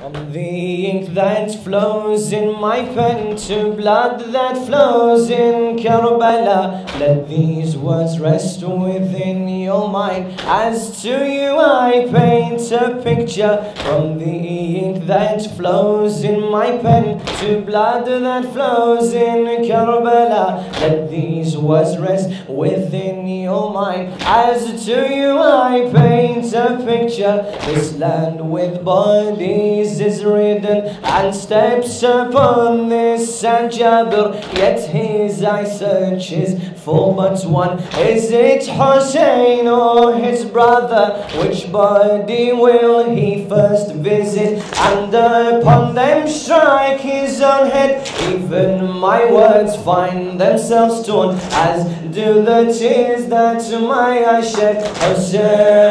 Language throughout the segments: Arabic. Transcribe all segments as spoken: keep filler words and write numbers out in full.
From the ink that flows in my pen to blood that flows in Karbala, let these words rest within your mind. As to you I paint a picture. From the ink that flows in my pen to blood that flows in Karbala, let these words rest within your mind. As to you I paint a picture. This land with bodies is ridden and steps upon this San Jabir, yet his eye searches for but one. Is it Hussein or his brother? Which body will he first visit? And upon them strike his own head. Even my words find themselves torn, as do the tears that my eyes shed. Hussein,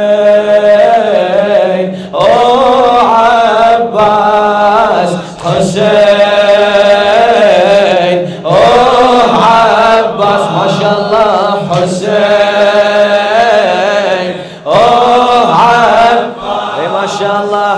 oh Abbas, Hussein, oh Abbas, mashallah, Hussein, oh Abbas, mashallah,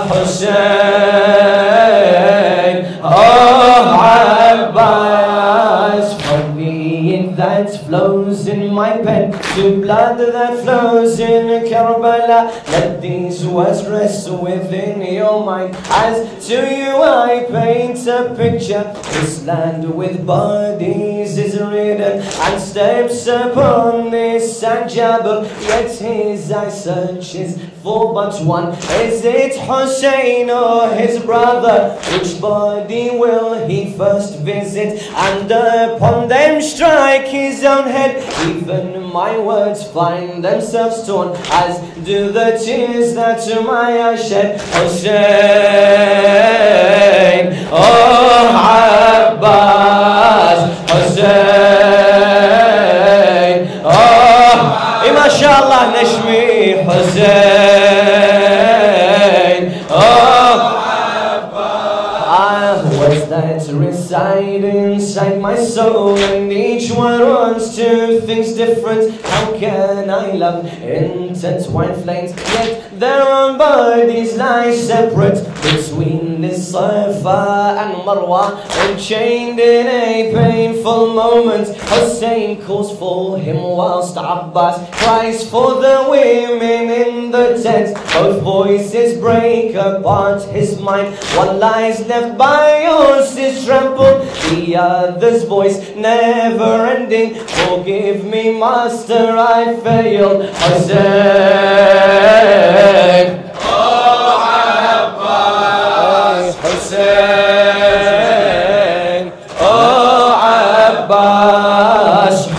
Hussein, oh Abbas. From the ink that flows in my pen to blood that flows in Karbala, let these words rest within your mind. As to you I paint a picture. This land with bodies is ridden and steps upon this San Jabir, yet his eye searches for but one. Is it Hussein or his brother? Which body will he first visit? And upon them strike his own head. Even my words find themselves torn, as do the tears that my eyes shed. Hussein, oh Abbas, Hussein, oh mashallah Nashmi, Hussein, oh words that reside inside my soul, and each one wants to things different. How can I love intertwined flames, yet their own bodies lie separate between this Safa and Marwa, enchained in a painful moment? Hussein calls for him whilst Abbas cries for the women in the tent. Both voices break apart his mind. One lies left by yours is trampled, the other's voice never ending. Forgive me, master, I failed. Hussein, oh Abbas, Hussein, oh Abbas,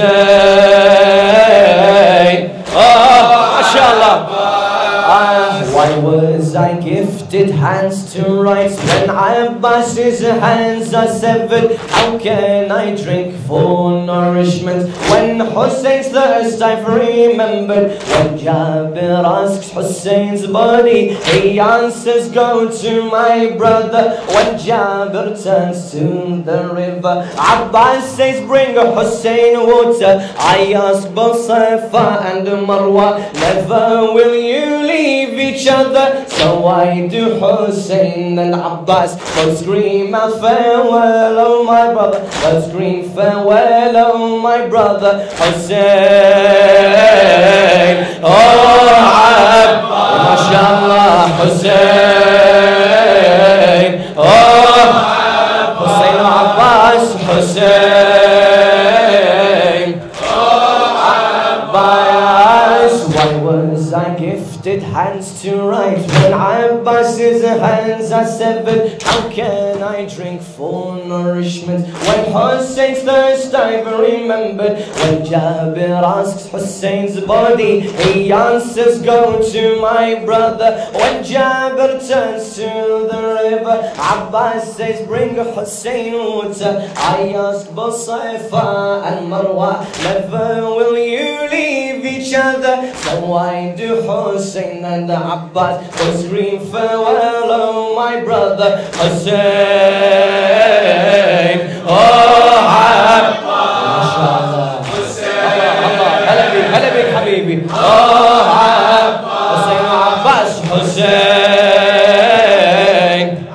Hussein, oh mashallah. Why was I gifted hands to write when Abbas's hands are severed? How can I drink for nourishment when Hussein's thirst I've remembered? When Jabir asks Hussein's body, he answers, go to my brother. When Jabir turns to the river, Abbas says, bring Hussein water. I ask both Safa and Marwa, never will you leave each other? So I do. Hussein and Abbas both scream out farewell, oh my brother. Both scream farewell, oh my brother. Hussein, oh Abbas, mashallah, Hussein, oh Hussein, Abbas, Hussein, oh Abbas. Why was I gifted hands to write when Abbas's hands are severed? How can I drink for nourishment when Hussein's thirst I've remembered? When Jabir asks Hussein's body, he answers, go to my brother. When Jabir turns to the river, Abbas says, bring Hussein water. I ask both Safa and Marwa, never will you leave each other? So I do. Hussein and Abbas both scream farewell, oh my brother. Hussein, oh Abbas, Hussein, هلا بك هلا بك حبيبي. Oh Abbas, Hussein, Abbas, Hussein.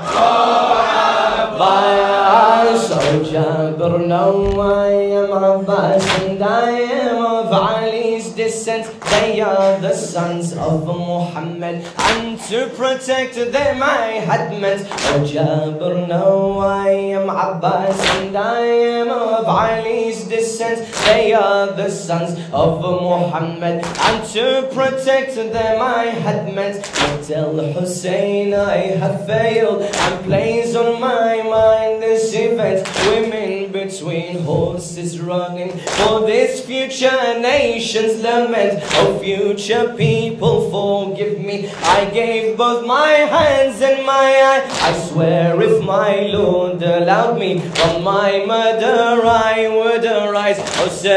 Abbas and I am of Ali's descent. They are the sons of Muhammad, and to protect them I had meant. Oh Jabir, no, I am Abbas and I am of Ali's descent. They are the sons of Muhammad, and to protect them I had meant. But tell Hussein I have failed, and plays on my mind this event. Women between horses running for this future nation's lament. Oh future people, forgive me, I gave both my hands and my eye. I swear if my Lord allowed me, from my murder I would arise. Hussein,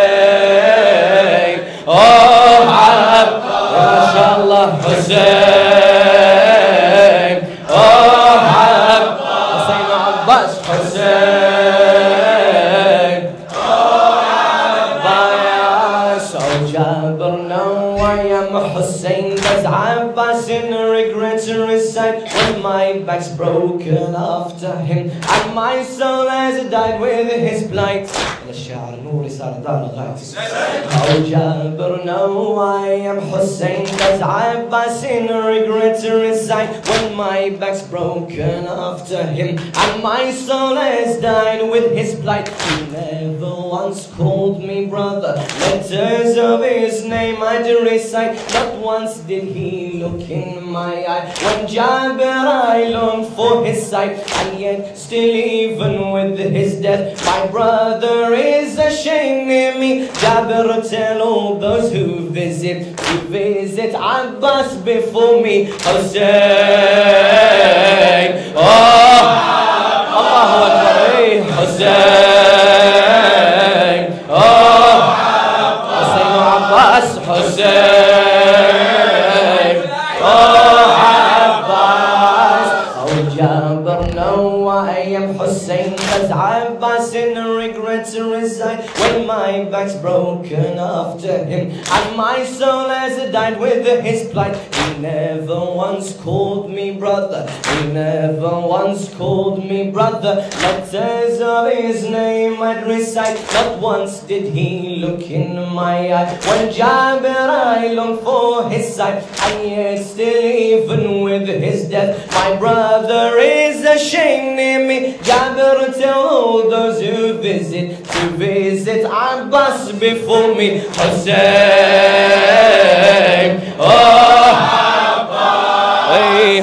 oh Inshallah, Hussein, oh Hussein Abbas, Hussein, oh Abbas. Oh Jabir, no, I am Hussein, does Abbas in regret to recite, when my back's broken after him, and my soul has died with his plight. الشعر نوري صار دار غايتي. Oh Jabir, no, I am Hussein, does Abbas in regret to recite, when my back's broken after him, and my soul has died with his plight. He never once called me brother, letters of his name I'd recite. Not once did he look in my eye, when Jabir I longed for his sight. And yet still even with his death, my brother is ashamed near me. Jabir, tell all those who visit to visit Abbas before me. Hussein, oh Allahu Akbar, Hussein, oh Hussein Abbas, Hussein, oh Abbas. Oh Jabir, no, I am Hussein, does Abbas in regret to reside, when my back's broken after him, and my soul has died with his plight. He never once called me brother, he never once called me brother, letters of his name I'd recite. Not once did he look in my eye, when Jabir I longed for his sight. And yet still even with his death, my brother is ashamed near me. Jabir, tell all those who visit to visit Abbas before me. Hussein, oh Abbas, hey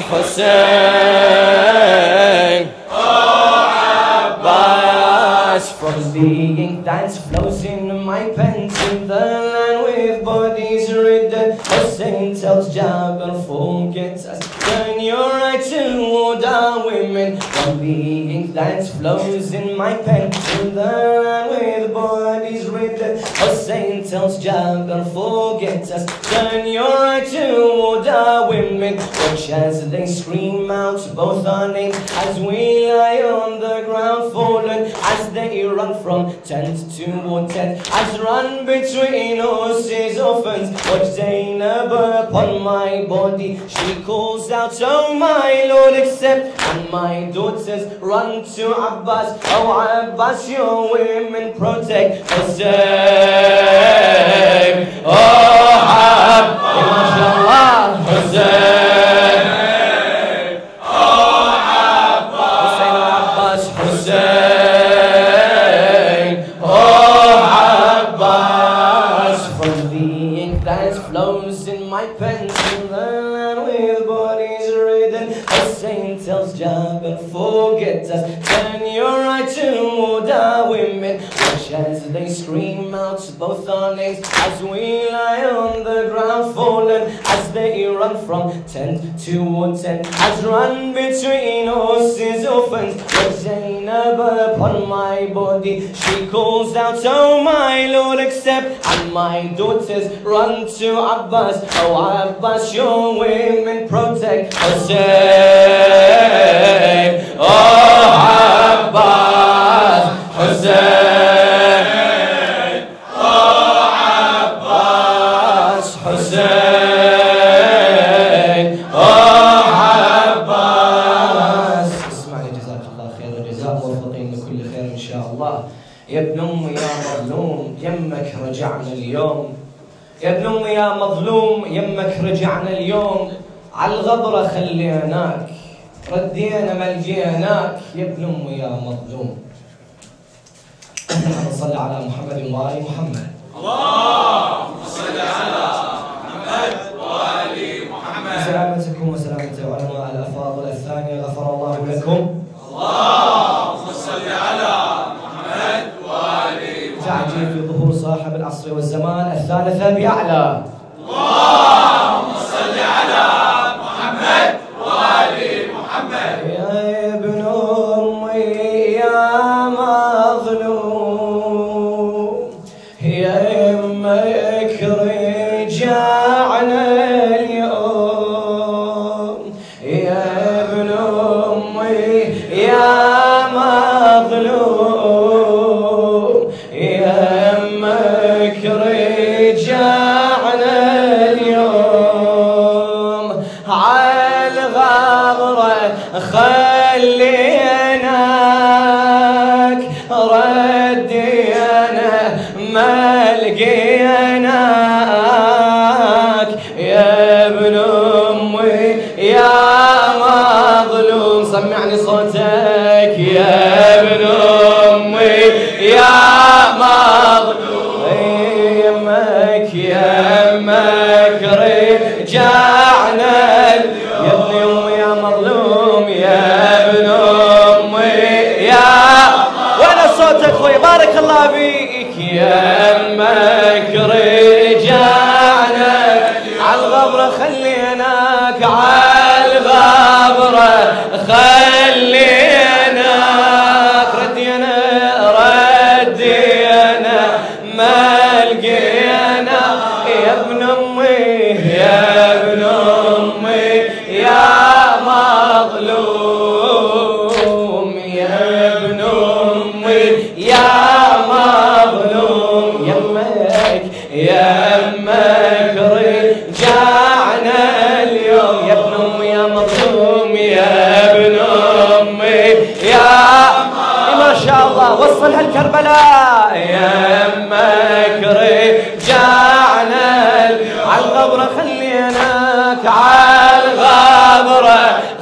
Hussein, oh Abbas. From the ink that flows in my pen to the land with bodies ridden, Hussein tells Jabir, forget us, turn your eye toward our women. From the ink that flows in my pen to the land with bodies ridden, Hussein tells Jabir, forget us, turn your eye toward our women. Watch as they scream out both our names, as we lie on the ground fallen, as they run from tent to tent, as run between horses orphans. Watch Zainab upon my body, she calls out, oh my Lord, accept. And my daughters run to Abbas, oh Abbas, your women protect. Hussein, oh Abbas, MashaAllah, Hussein, oh Abbas, Hussein Abbas, Hussein, oh Abbas. From the ink that flows in my pen to the land with bodies ridden, Hussein tells Jabir, forget us, turn your eye toward our women. Watch as they scream out both our names, as we lie on the ground fallen, as they run from tent to tent, as run between horses orphans. Watch Zainab upon my body, she calls out, oh my Lord, accept. And my daughters run to Abbas, oh Abbas, your women protect. Hussein, oh Abbas, Hussein, oh Abbas, Hussein, oh Abbas. اسمعني، جزاك الله خير الجزاء، موفقين لكل خير إن شاء الله. يا ابن امي يا مظلوم يمك رجعنا اليوم، يا ابن امي يا مظلوم يمك رجعنا اليوم، عالغبرة خليناك ردينا ما لقيناك، يا ابن امي يا مظلوم. اللهم صل على محمد وآل محمد. اللهم صل على محمد وآل محمد. سلامتكم وسلامة علماء الأفاضل الثانية غفر الله لكم. اللهم صل على محمد وآل محمد. تعجيل في ظهور صاحب العصر والزمان الثالثة بأعلى. اللهم صل على محمد وآل محمد. يا ابن أمي يا مظلوم يا يمك رجعنا اليوم، يا ابن أمي يا مظلوم يا يمك رجعنا اليوم، عالغبرة خليناك ردينا ما لقيناك، يا ابن امي يا مظلوم. سمعني صوتك يا ابن امي يا مظلوم، يمك يمك رجعنا، يا ابن امي يا مظلوم يا ابن امي يا، وين صوتك خوي بارك الله بيك، يمك رجعنا عالغبرة خليناك، عالغبرة خليناك ردينا ردينا ما لقينا، يا ابن امي يا ابن امي يا مظلوم، يا ابن امي يا مظلوم يمك يمك رجعنا اليوم، يا ابن امي يا مظلوم يا ابن امي يا، ما شاء الله وصلها الكربلاء، يمك رجعنا عالغبرة خليناك، عالغبرة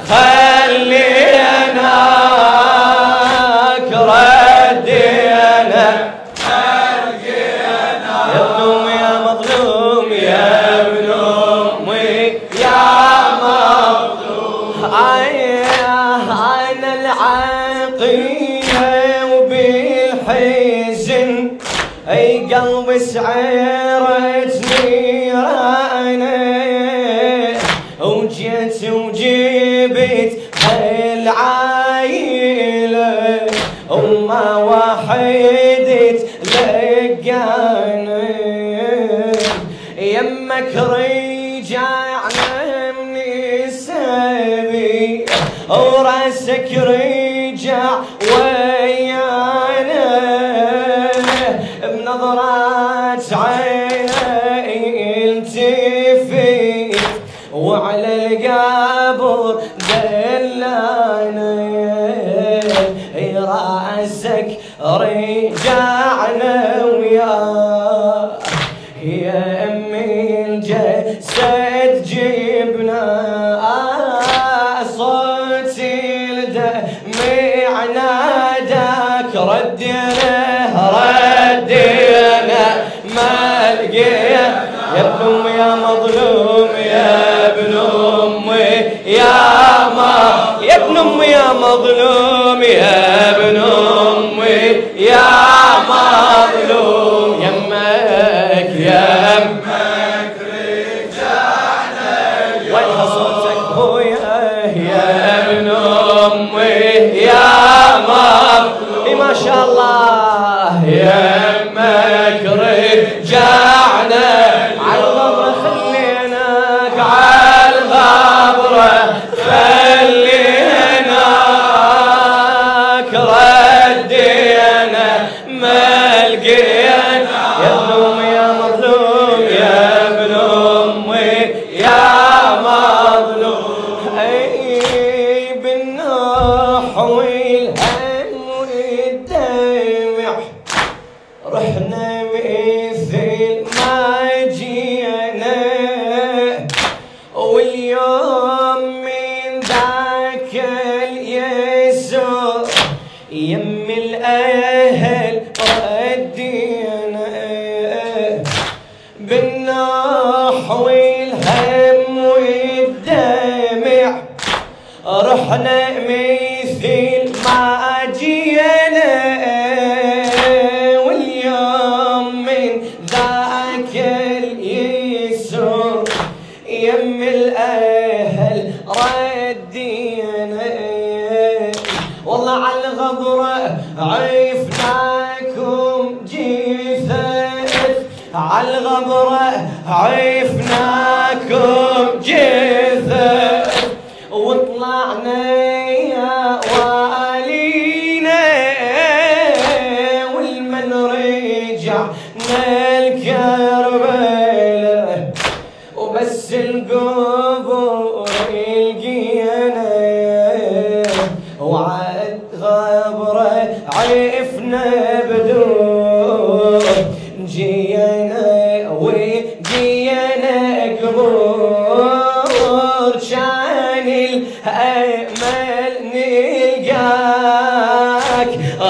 خليناك ردينا يا ابن امي يا مظلوم يا ابن امي يا مظلوم. انا العقية وبالحزن اي قلب سعرت نيرانه، وجيت وجبت هالعايلة وما وحدت لقانا، يمك رجعنا من السبي وراسك رجع ويانا، بنظرات عيني التفت وعلى القبر دلانا، راسك رجعنا وياه، يا امي الجسد جبنا، صوتي الدمع ناداك ردينا ردينا ما لقينا، يا ابن امي يا مظلوم يا ابن امي يا ما، يا ابن امي يا مظلوم يا ابن امي يا مظلوم يمك يمك رجعنا، وينها صوتك بويا يا ابن امي يا مظلوم، ما شاء الله يمك رجعنا عالغبرة خليناك، عالغبرة خليناك ردينا ما لقينا، يا ابن امي يا مظلوم يا ابن امي يا مظلوم. اي بالنوح والهم والدمع احنا مثل ما جينا واليوم من ذاك اليسر يم الاهل ردينا والله على الغبره عرفناكم جثث على الغبره عرفناكم جثث وطلعنا يا والينا والمن رجعنا الكربلاء وبس القبور لقينا وعد غبره عرفنا بدور جينا وجينا قبور كان الامل نلقاك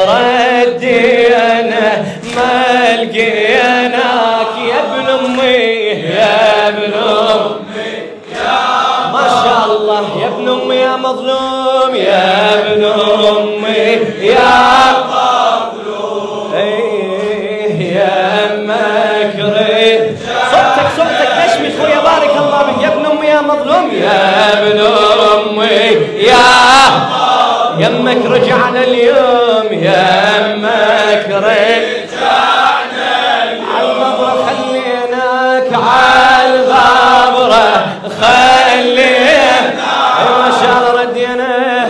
ردينا ما لقيناك يا ابن امي يا ابن امي يا ما شاء الله يا ابن امي يا مظلوم يا ابن امي يا مظلوم يا مكري صوتك صوتك نشمي خويا بارك الله بك يا ابن امي يا مظلوم يا ابن امي يا يمك رجعنا اليوم يمك رجعنا اليوم عالغبرة خليناك عالغبرة خلينا ما شاء الله ردينا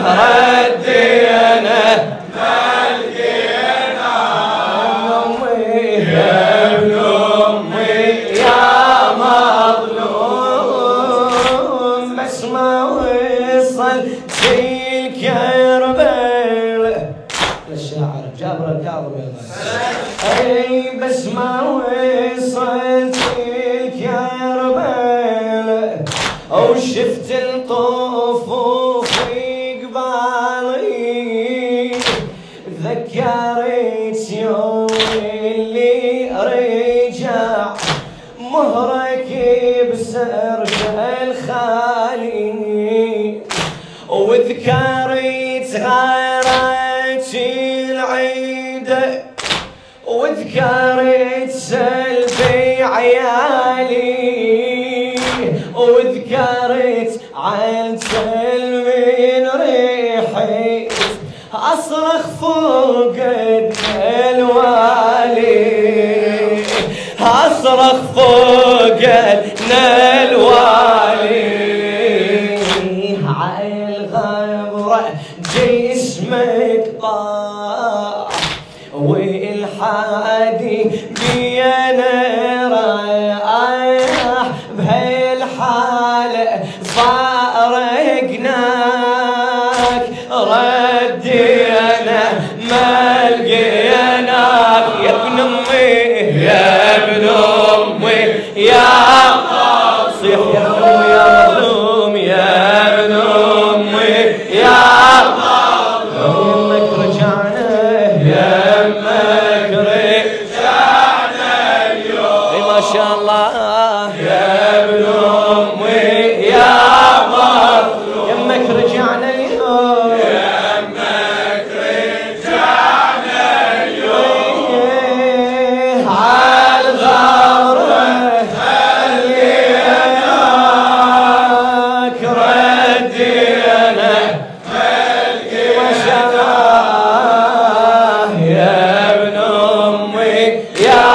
ردينا ما لقينا يا ابن امي يا مظلوم بس ما وصل الكربلاء للشاعر جابر الكاظم يا اي بس ما وصلت الكربلاء او شفت الطفوف قبالي ذكرت يوم اللي رجع مهرك بسرج الخالي وذكرت غيرت العيدة وذكرت سلبي عيالي وذكرت عن سلمي ريحي أصرخ فوق الوالي أصرخ فوق الوالي عالغبرة جسمك طاح والحادي بينا رايح بهالحالة فارقناك ردينا ما لقيناك يا ابن امي يا ابن امي يا صيح يا ابن امي يا مظلوم يا ابن امي يا يمك رجعنا يمك رجعنا اليوم ما شاء الله يا ابن امي يا مظلوم يمك رجعنا اليوم يمك رجعنا اليوم عالغبرة خليناك ردينا ما شاء الله يا ابن امي يا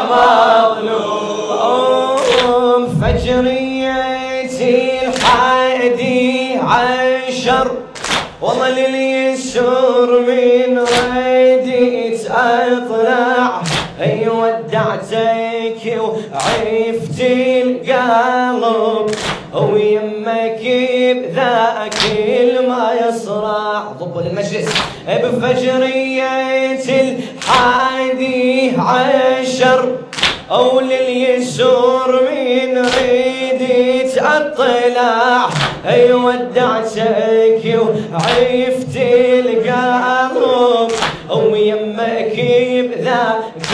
مظلوم فجريتي الحادي عشر والله لليسر من رديت اطلع اي ودعتك وعفت القلب ويمك بذاك الما يصرع ضب المجلس بفجرية الحادي عشر او لليسر من رديت اطلع اي ودعتك وعفت القلب ويمك بذاك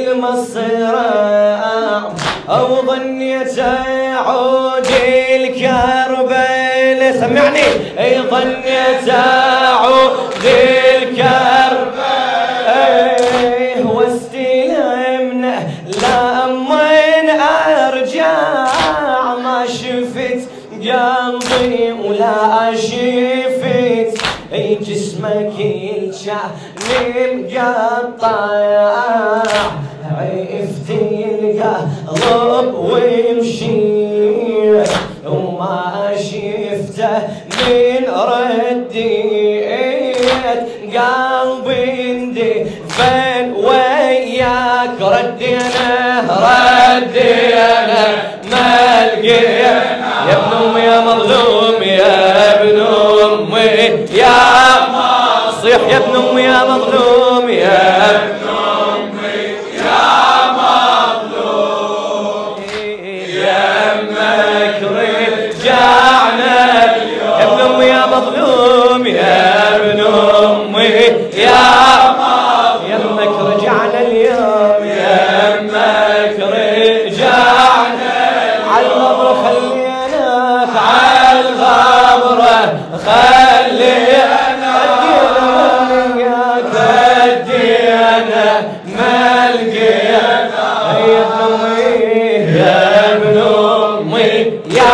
المصرع او ظنيت اعود الكربلاء سمعني ظنيت أعود الكربلاء واستلمنا لمن أرجع ما شفت قلبي ولا شفت جسمك يلشع مقطع عرفت القلب ومشيت وما شفته من رديت قلبي اندفن وياك ردينا ردينا ما لقينا يا ابن امي يا مظلوم يا ابن امي يا صيح يا ابن امي يا مظلوم يا ابن امي يا مظلوم يا امك رجعنا يا ابن امي يا مظلوم يا ابن امي يا يا امك رجعنا اليوم يا امك رجعنا على الغبر خليناك على الغبر خلينا ودينا ما لقينا يا ابن امي يا ابن امي يا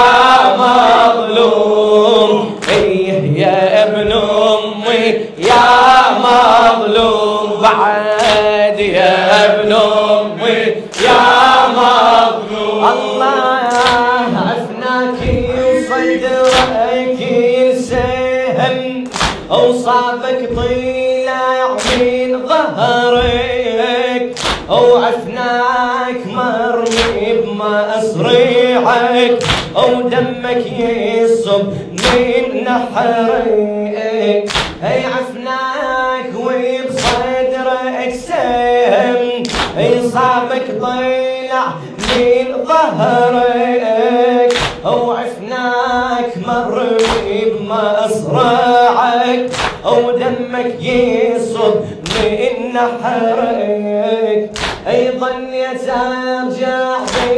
مظلوم يا ابن امي يا مظلوم بعد يا ابن امي يا مظلوم الله عفناك صدرك يسهم وصابك طلع من ظهرك وعفناك مرمي بمصريعك ودمك يصب من نحرك هي عفناك وبصدرك سهم صابك طلع من ظهرك وعفناك مرمي بمصرعك ودمك يصب من نحرك اي ظنيت ارجع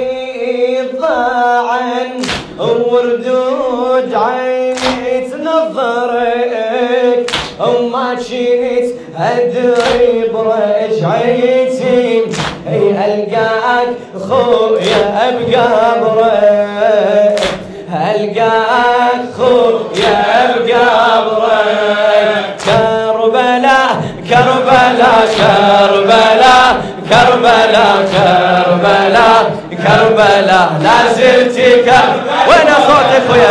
بالضاعن وردود عيني تنظرك وما كنت ادري برجعتي اي القاك خويا بقبرك القاك خويا بقبرك كربلاء كربلاء كربلاء كربلاء كربلاء كربلاء لا زلت كربلاء وين صوتك خويا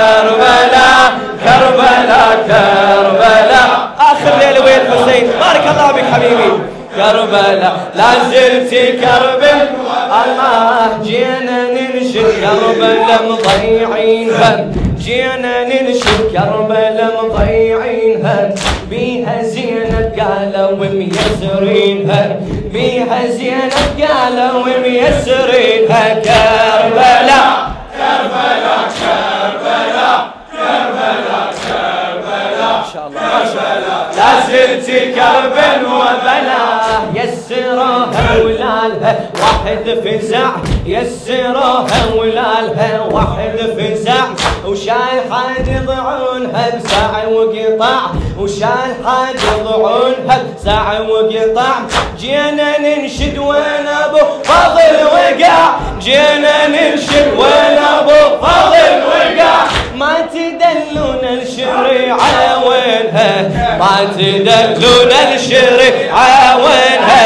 كربلاء كربلاء كربلاء اخر ليل وين حسين بارك الله بك حبيبي كربلاء لا زلت كربلاء الله جينا ننشد كربلاء مضيعينها جينا ننشد كربلاء مضيعينها بيها زينب قالوا وميسرينها بيها زينب قالوا وميسرينها كربلاء كربلاء كربلاء كربلاء كربلاء ما شاء الله ما شاء الله لا زلت كرب وبلاء يسرها ولالها واحد فزع يسرها ولالها واحد فزع وشال حد ضعونها بساع وقطع وشال حد ضعونها بساع وقطع جينا ننشد وين ابو فضل وقع جينا ننشد وين ابو فضل وقع ما تدلون الشريعة وينها ما تدلون الشريعة وينها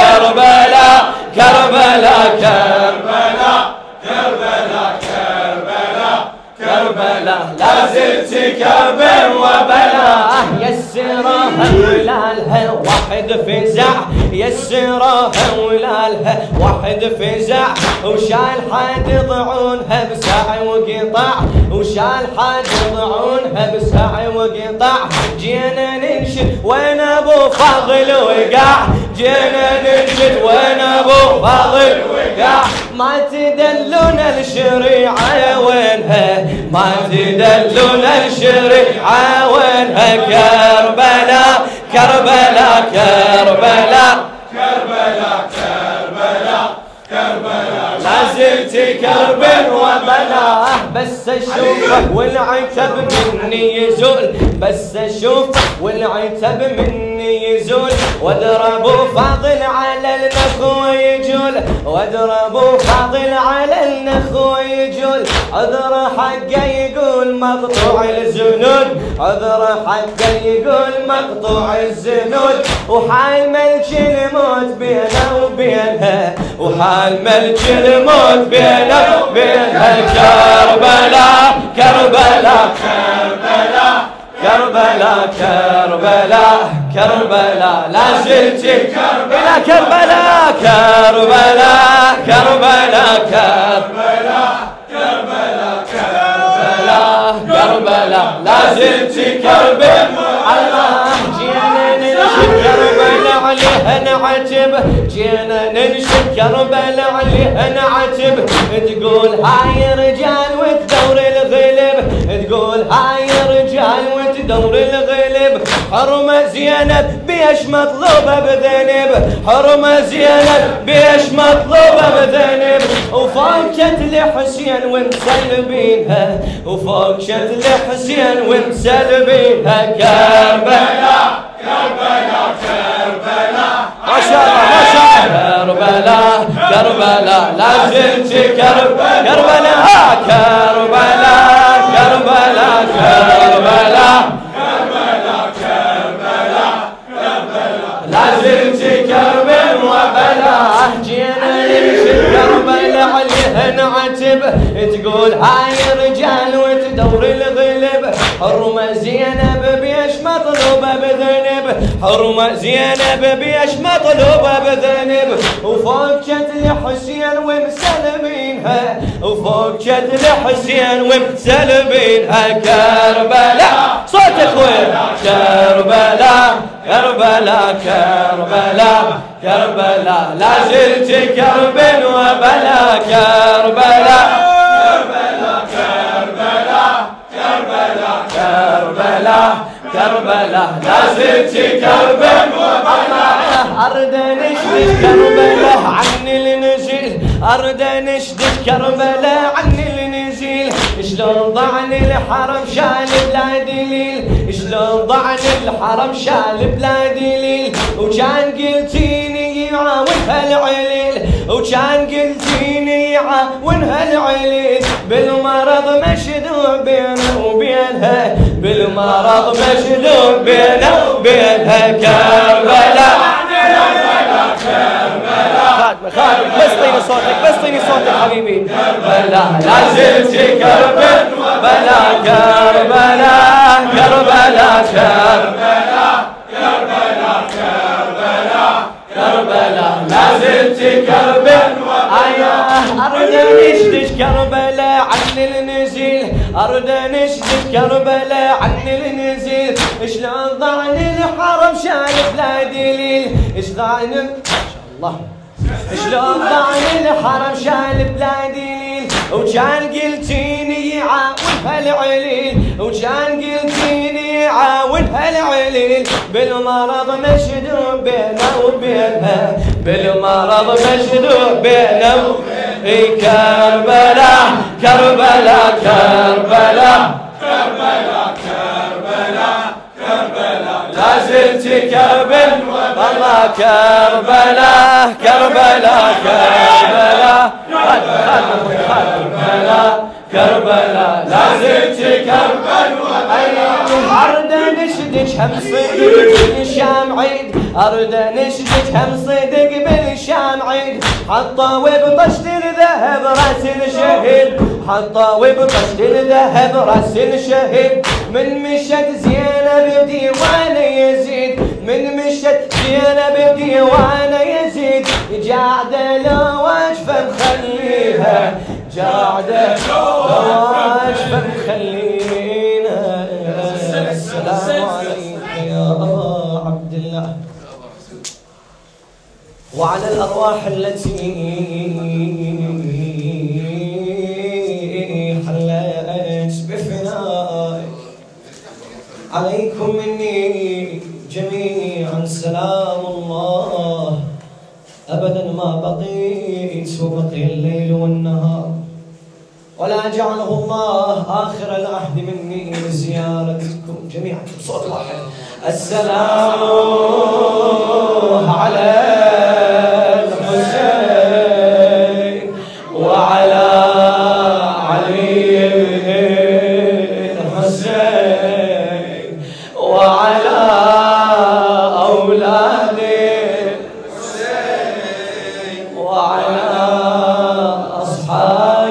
كربلاء كربلاء كربلاء كربلاء كربلاء كربلاء لا زلت كرب وبلاء يسرها ولالها واحد فزع يسرها ولالها واحد فزع وشال حد ضعونها بساع وقطع وشال حد ضعونها بساع وقطع جينا ننشد وين ابو فاضل وقع جينا ننشد وين ابو فاضل وقع ما تدلون الشريعة وينها ما تدلون الشريعة وينها كربلاء كربلاء كربلاء كربلاء كربلاء كربلاء زلت كرب وبلاه، بس اشوفه والعتب مني يزول، بس اشوفه والعتب مني يزول، واضربوا فاضل على النخو يجول، واضربوا فاضل على النخو يجول، عذر حقه يقول مقطوع الزنود، عذر حقه يقول مقطوع الزنود، وحال ملك الموت بينه وبينها، وحال ملك الموت بينه وبينها. كربلاء كربلاء كربلاء كربلاء كربلاء كربلاء، لا زلت إلى كربلاء كربلاء كربلاء كربلاء كربلاء كربلاء كربلاء، لا زلت كربلاء. الله جينا ننشد كربلاء عليها نعتب، جينا ننشد كربلاء عليها نعتب، تقول هاي رجال وتدور الغلب، تقول هاي رجال وتدور الغلب، حرمة زينب بيش مطلوبة بذنب، حرمة زينب بيش مطلوبة بذنب، وفوق شتل حسين ومسلبينها، وفوق شتل حسين ومسلبينها. كربلاء كربلاء كربلاء، ما شاء الله ما شاء الله. كربلاء كربلاء، لا زلت كربلاء كربلاء كربلاء كربلاء كربلاء كربلاء كربلاء كربلاء، لا زلت كرب وبلاء. جينا نمشي كربلاء عليها نعتب، تقول هاي رجال وتدور الغلب، حرمة زينب بيش مطلوبة بذنب، حرمة زينب بيش مطلوبة بذنب، وفوق شتل حسين ومسلمينها، وفوق شتل حسين ومسلمينها. كربلاء صوت اخوي، كربلاء كربلاء كربلاء كربلاء، لا زلت كرب وبلاء. كربلاء كربلاء كربلاء كربلاء كربلاء كربلاء، لا زلت كرب وبلاء. أرد نشدد كربلاء عن النزيل، أرد نشدد كربلاء عن النزيل، شلون ضعن الحرم شال بلا دليل، شلون ضعن الحرم شال بلا دليل، وكان قلتيني يعاونها العليل، وكان قلتيني يعاونها العليل، بالمرض مشدود بينه وبينها، بالمرض مشدود بينه وبينها. كربلاء كربلاء كربلاء، خادمة خادمة بس طيني صوتك بس طيني صوتك حبيبي. كربلاء لا زلت كرب وبلاء. كربلاء كربلاء كربلاء كربلاء كربلاء كربلاء، لا زلت كرب. آياه أرد نشدد كربلاء عن النزيل، أرد نشدد كربلاء عن النزيل، شلون ضعن الحرم شال بلا دليل، شلون ما شاء الله، شلون ضعن الحرم شال بلا دليل، وكان قلتيني يعاونها العليل، وكان قلتيني يعاونها العليل، بالمرض مشدود بينه وبينها، بالمرض مشدود بينه وبينها. كربلاء كربلاء كربلاء كربلاء كربلاء كربلاء، لا زلت كرب والله. كربلاء كربلاء كربلاء كربلاء كربلاء، لا زلت كرب. أرد نشدك هم صدق بالشام عيد، أرد نشدك هم صدق بالشام عيد، حطوا بطشت الذهب راس الشهيد، حطوا وبطشت الذهب راس الشهيد، من مشت زينب بديوان يزيد، من مشت زينب بديوان يزيد، قاعدة لو واقفة مخليها، قاعدة لو واقفة مخلينا. السلام عليك يا أبا عبد الله وعلى الأرواح التي حلت بفنائك، عليكم مني جميعا سلام الله أبدا ما بقيت وبقي الليل والنهار، ولا جعله الله آخر العهد مني لزيارتكم جميعا بصوت واحد. السلام على الحسين وعلى علي بن الحسين وعلى أولاد الحسين وعلى أصحاب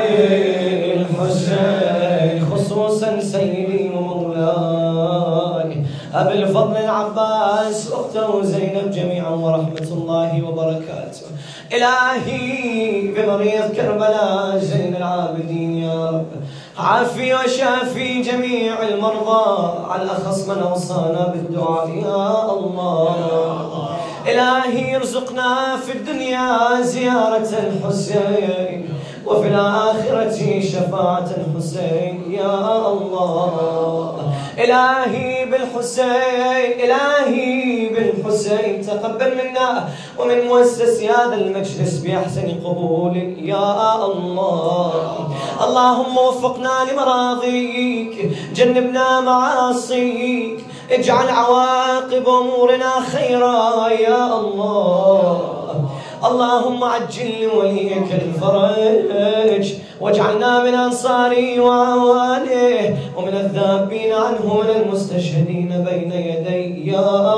الحسين، خصوصا سيدي ومولاي أبي الفضل العباس أخته زينب جميعا ورحمة الله وبركاته. إلهي بمريض كربلاء زين العابدين يا رب عافي وشافي جميع المرضى، على الأخص من أوصانا بالدعاء يا الله. إلهي ارزقنا في الدنيا زيارة الحسين وفي الآخرة شفاعة الحسين يا الله. إلهي بالحسين إلهي بالحسين تقبل منا ومن مؤسس هذا المجلس بأحسن قبول يا الله. اللهم وفقنا لمراضيك، جنبنا معاصيك، اجعل عواقب أمورنا خيرا يا الله. اللهم عجل لوليك الفرج واجعلنا من أنصاره وأعوانه ومن الذابين عنه من المستشهدين بين يدي يا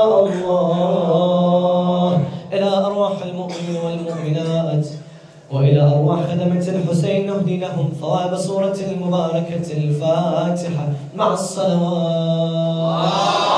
الله. إلى أرواح المؤمنين والمؤمنات وإلى أرواح خدمة الحسين نهدي لهم ثواب سورة المباركة الفاتحة مع الصلوات.